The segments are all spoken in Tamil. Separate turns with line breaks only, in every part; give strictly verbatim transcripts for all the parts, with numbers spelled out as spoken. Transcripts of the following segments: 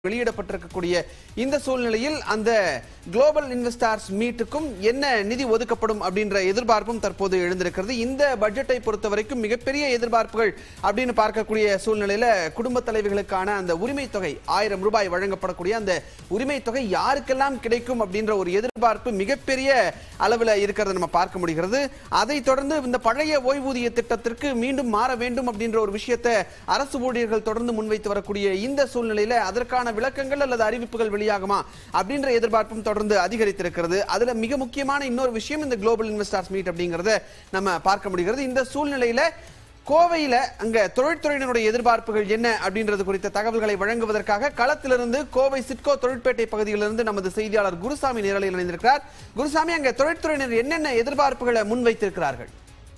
வெளியிடப்பட்டிருக்கக்கூடிய இந்த சூழ்நிலையில் அந்த குளோபல் இன்வெஸ்டர்ஸ் மீட்டுக்கும் என்ன நிதி ஒதுக்கப்படும் அப்படின்ற எதிர்பார்ப்பும் தற்போது எழுந்திருக்கிறது. இந்த பட்ஜெட்டை பொறுத்தவரைக்கும் மிகப்பெரிய எதிர்பார்ப்புகள் அப்படின்னு பார்க்கக்கூடிய சூழ்நிலையில குடும்ப தலைவிகளுக்கான அந்த உரிமை தொகை ஆயிரம் ரூபாய் வழங்கப்படக்கூடிய அந்த உரிமை தொகை யாருக்கெல்லாம் கிடைக்கும் அப்படின்ற ஒரு எதிர்பார்ப்பு மிகப்பெரிய அளவில் இருக்கிறத நம்ம பார்க்க முடிகிறது. அதை தொடர்ந்து இந்த பழைய ஓய்வூதிய திட்டத்திற்கு மீண்டும் மாற வேண்டும் அப்படின்ற ஒரு விஷயத்தை அரசு ஊழியர்கள் தொடர்ந்து முன்வைத்து வரக்கூடிய இந்த சூழ்நிலையில அதற்கான விளக்கங்கள் அல்லது அறிவிப்புகள் வெளியாகுமா அப்படின்ற எதிர்பார்ப்பும் தொடர்ந்து அதிகரித்திருக்கிறது. அதுல மிக முக்கியமான இன்னொரு விஷயம் இந்த குளோபல் இன்வெஸ்டர்ஸ் மீட் அப்படிங்கறத நம்ம பார்க்க முடிகிறது. இந்த சூழ்நிலையில கோவையில அங்க தொழில்துறையினருடைய எதிர்பார்ப்புகள் என்ன அப்படின்றது குறித்த தகவல்களை வழங்குவதற்காக களத்திலிருந்து கோவை சிட்கோ தொழிற்பேட்டை பகுதியிலிருந்து நமது செய்தியாளர் குருசாமி நேரலையில் இணைந்திருக்கிறார். குருசாமி, அங்க தொழில்துறையினர் என்னென்ன எதிர்பார்ப்புகளை முன்வைத்திருக்கிறார்கள்?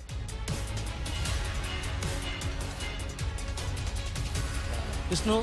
விஷ்ணு,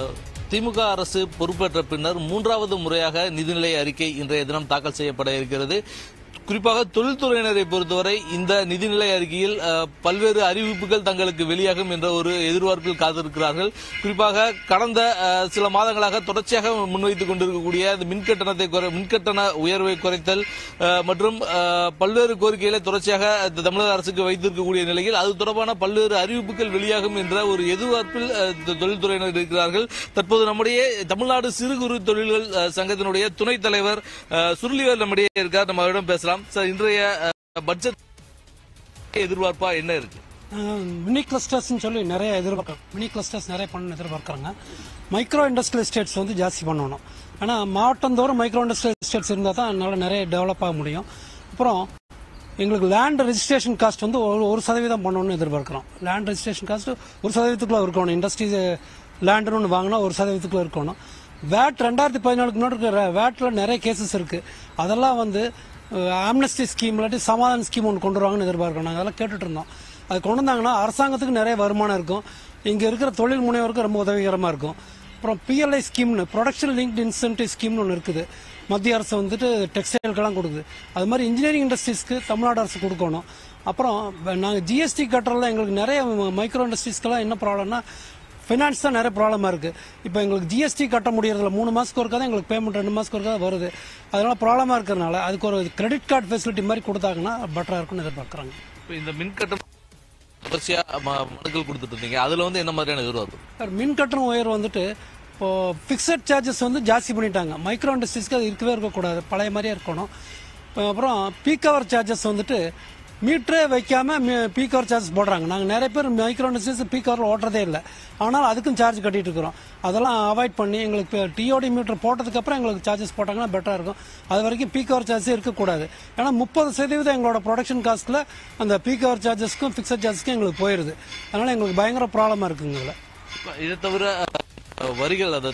திமுக அரசு பொறுப்பேற்ற பின்னர் மூன்றாவது முறையாக நிதிநிலை அறிக்கை இன்றைய தினம் தாக்கல் செய்யப்பட இருக்கிறது. குறிப்பாக தொழில்துறையினரை பொறுத்தவரை இந்த நிதிநிலை அறிக்கையில் பல்வேறு அறிவிப்புகள் தங்களுக்கு வெளியாகும் என்ற ஒரு எதிர்பார்ப்பில் காத்திருக்கிறார்கள். குறிப்பாக கடந்த சில மாதங்களாக தொடர்ச்சியாக முன்வைத்துக் கொண்டிருக்கக்கூடிய மின்கட்டணத்தை மின்கட்டண உயர்வை குறைத்தல் மற்றும் பல்வேறு கோரிக்கைகளை தொடர்ச்சியாக தமிழக அரசுக்கு வைத்திருக்கக்கூடிய நிலையில் அது தொடர்பான பல்வேறு அறிவிப்புகள் வெளியாகும் என்ற ஒரு எதிர்பார்ப்பில் தொழில்துறையினர் இருக்கிறார்கள். தற்போது நம்முடைய தமிழ்நாடு சிறு குறு தொழில்கள் சங்கத்தினுடைய துணைத் தலைவர் சுருளிவர் நம்முடைய இருக்கார். நம்ம அவரிடம் பேசலாம். சார், இன்றைய பட்ஜெட் எதிர்பார்ப்பா என்ன இருக்கு?
மினி கிளஸ்டர்ஸ் சொல்லி நிறைய எதிர்பார்க்க மினி கிளஸ்டர்ஸ் நிறைய பண்ண எதிர்பார்க்கறாங்க. மைக்ரோ இண்டஸ்ட்ரியல் எஸ்டேட்ஸ் வந்து ஜாஸ்தி பண்ணணும். ஆனா மாவட்டந்தோறும் மைக்ரோ இண்டஸ்ட்ரியல் எஸ்டேட்ஸ் இருந்தா தான் அதனால நிறைய டெவலப் ஆக முடியும். அப்புறம் எங்களுக்கு லேண்ட் ரெஜிஸ்ட்ரேஷன் காஸ்ட் வந்து ஒரு சதவீதம் பண்ணணும்னு எதிர்பார்க்கிறோம். லேண்ட் ரெஜிஸ்ட்ரேஷன் காஸ்ட் ஒரு சதவீதத்துக்குள்ள இருக்கணும். இண்டஸ்ட்ரீஸ் லேண்டுன்னு ஒன்று வாங்கினா ஒரு சதவீதத்துக்குள்ள இருக்கணும். வேட் ரெண்டாயிரத்தி பதினாலுக்கு முன்னாடி இருக்கிற வேட்ல நிறைய கேசஸ் இருக்கு. அதெல்லாம் வந்து ஆம்னஸ்டி ஸ்கீம் இல்லாட்டி சமாதான ஸ்கீம் ஒன்று கொண்டு வருவாங்கன்னு எதிர்பார்க்கிறோம். நாங்கள் அதெல்லாம் கேட்டுட்டு இருந்தோம். அது கொண்டு வந்தாங்கன்னா அரசாங்கத்துக்கு நிறைய வருமானம் இருக்கும். இங்கே இருக்கிற தொழில் முனைவருக்கு ரொம்ப உதவிகரமாக இருக்கும். அப்புறம் பிஎல்ஐ ஸ்கீம்னு ப்ரொடக்ஷன் லிங்க்டு இன்சென்டிவ் ஸ்கீம்னு ஒன்று இருக்குது. மத்திய அரசு வந்துட்டு டெக்ஸ்டைலுக்கெல்லாம் கொடுக்குது. அது மாதிரி இன்ஜினியரிங் இண்டஸ்ட்ரீஸ்க்கு தமிழ்நாடு அரசு கொடுக்கணும். அப்புறம் நாங்கள் ஜிஎஸ்டி கட்டுறதுல எங்களுக்கு நிறைய மைக்ரோ இண்டஸ்ட்ரீஸ்க்கெல்லாம் என்ன ப்ராப்ளம்னா ஃபினான்ஸ் தான் நிறைய ப்ராப்ளமாக இருக்குது. இப்போ எங்களுக்கு ஜிஎஸ்டி கட்ட முடியறதில்ல. மூணு மாதத்துக்கு ஒருக்கா தான் எங்களுக்கு பேமெண்ட் ரெண்டு மாதத்துக்கு ஒருக்கா தான் வருது. அதனால ப்ராப்ளமாக இருக்கிறதுனால அதுக்கு ஒரு கிரெடிட் கார்டு ஃபெசிலிட்டி மாதிரி கொடுத்தாங்கன்னா பெட்டராக இருக்கும்னு எதிர்பார்க்குறாங்க.
இப்போ இந்த மின் கட்டணம் தொடர்ச்சியாக மனுக்கள் கொடுத்துட்டு இருந்தீங்க, அதில் வந்து என்ன மாதிரியான எதிர்பார்ப்பு?
சார், மின் கட்டணம் உயர்வு வந்துட்டு இப்போ ஃபிக்ஸட் சார்ஜஸ் வந்து ஜாஸ்தி பண்ணிட்டாங்க. மைக்ரோ இண்டஸ்ட்ரீஸ்க்கு அது இருக்கவே இருக்கக்கூடாது, பழைய மாதிரியே இருக்கணும். அப்புறம் பீக் ஹவர் சார்ஜஸ் வந்துட்டு மீட்டரே வைக்காம பீக் ஹவர் சார்ஜஸ் போடுறாங்க. நாங்கள் நிறைய பேர் மைக்ரோ இண்டஸ்ட்ரீஸ் பீக் ஹவரில் ஓட்டுறதே இல்லை. ஆனால் அதுக்கும் சார்ஜ் கட்டிட்டு இருக்கிறோம். அதெல்லாம் அவாய்ட் பண்ணி எங்களுக்கு டிஓடி மீட்டர் போட்டதுக்கு அப்புறம் எங்களுக்கு சார்ஜஸ் போட்டாங்கன்னா பெட்டராக இருக்கும். அது வரைக்கும் பீக் ஹவர் சார்ஜஸே இருக்கக்கூடாது. ஏன்னா முப்பது சதவீதம் எங்களோட ப்ரொடக்ஷன் காஸ்ட்டில் அந்த பீக் ஹவர் சார்ஜஸ்க்கும் ஃபிக்ஸட் சார்ஜஸ்க்கும் எங்களுக்கு போயிடுது. அதனால எங்களுக்கு பயங்கர ப்ராப்ளமாக இருக்குங்க.
இதை தவிர வரிகள், அந்த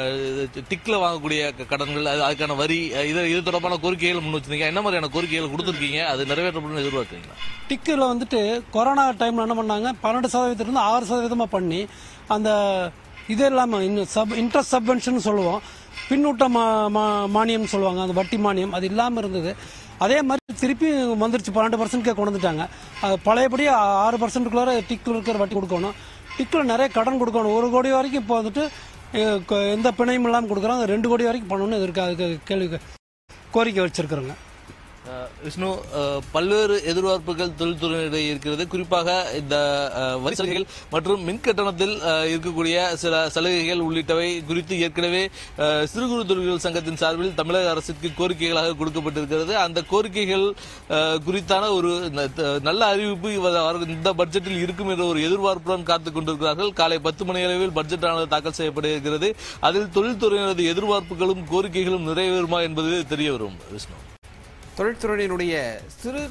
டிக்ல வாங்கக்கூடிய கடன்கள், அதுக்கான வரி, இது இது தொடர்பான கோரிக்கைகள் முன் வச்சிருக்கீங்க. என்ன மாதிரியான கோரிக்கைகள் கொடுத்துருக்கீங்க? அது நிறைவேற்றப்படும் எதிர்பார்க்குறீங்களா?
டிக்கில் வந்துட்டு கொரோனா டைம்ல என்ன பண்ணாங்க, பன்னெண்டு சதவீதத்திலிருந்து ஆறு சதவீதமா பண்ணி அந்த இது இல்லாம இன்னும் இன்ட்ரெஸ்ட் சப்வென்ஷன் சொல்லுவோம், பின்னூட்ட மானியம் சொல்லுவாங்க, அந்த வட்டி மானியம் அது இல்லாமல் இருந்தது. அதே மாதிரி திருப்பி வந்துருச்சு, பன்னெண்டு பர்சன்ட்கே கொண்டு வந்துட்டாங்க. அது பழையபடி ஆறு பர்சன்ட்டுக்குள்ளார டிக்கில் இருக்கிற வட்டி கொடுக்கணும். டிக்கில் நிறைய கடன் கொடுக்கணும். ஒரு கோடி வரைக்கும் இப்போ வந்துட்டு எந்த பிணையும் இல்லாமல் கொடுக்குறாங்க. ரெண்டு கோடி வரைக்கும் பண்ணணும்னு இருக்கு. அதுக்கு கேள்வி கோரிக்கை வச்சிருக்கிறோங்க.
விஷ்ணு, பல்வேறு எதிர்பார்ப்புகள் தொழில்துறையினரிடையே இருக்கிறது. குறிப்பாக இந்த வரி சலுகைகள் மற்றும் மின் கட்டணத்தில் இருக்கக்கூடிய சில சலுகைகள் உள்ளிட்டவை குறித்து ஏற்கனவே சிறு குறு தொழில்கள் சங்கத்தின் சார்பில் தமிழக அரசுக்கு கோரிக்கைகளாக கொடுக்கப்பட்டிருக்கிறது. அந்த கோரிக்கைகள் குறித்தான ஒரு நல்ல அறிவிப்பு இந்த பட்ஜெட்டில் இருக்கும் என்ற ஒரு எதிர்பார்ப்புடன் காத்துக் கொண்டிருக்கிறார்கள். காலை பத்து மணி அளவில் பட்ஜெட் ஆனது தாக்கல் செய்யப்பட இருக்கிறது. அதில் தொழில்துறையினரது எதிர்பார்ப்புகளும் கோரிக்கைகளும் நிறைவேறுமா என்பது தெரிய வரும். விஷ்ணு,
தொழில்துறையினுடைய சிறு